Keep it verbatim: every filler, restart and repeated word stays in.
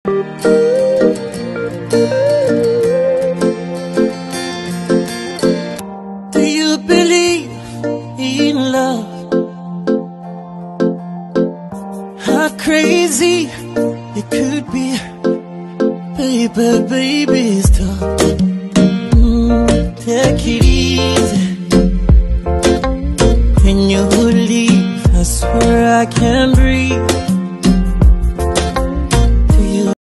Do you believe in love? How crazy it could be, baby, baby, it's tough. Mm, take it easy. When you leave, I swear I can't breathe.